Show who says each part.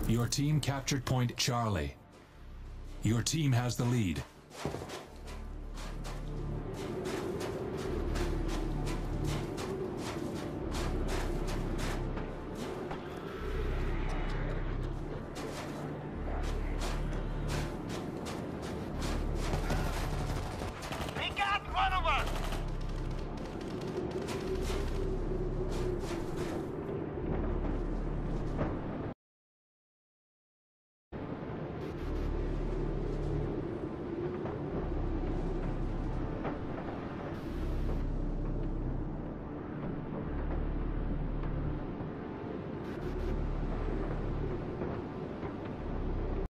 Speaker 1: Your team captured point Charlie. Your team has the lead.